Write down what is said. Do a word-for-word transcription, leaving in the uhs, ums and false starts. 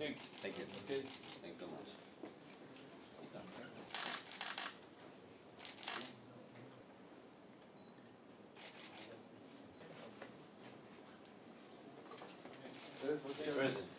Thank you. Thank you. Okay. Thanks so much. Good, okay. Present.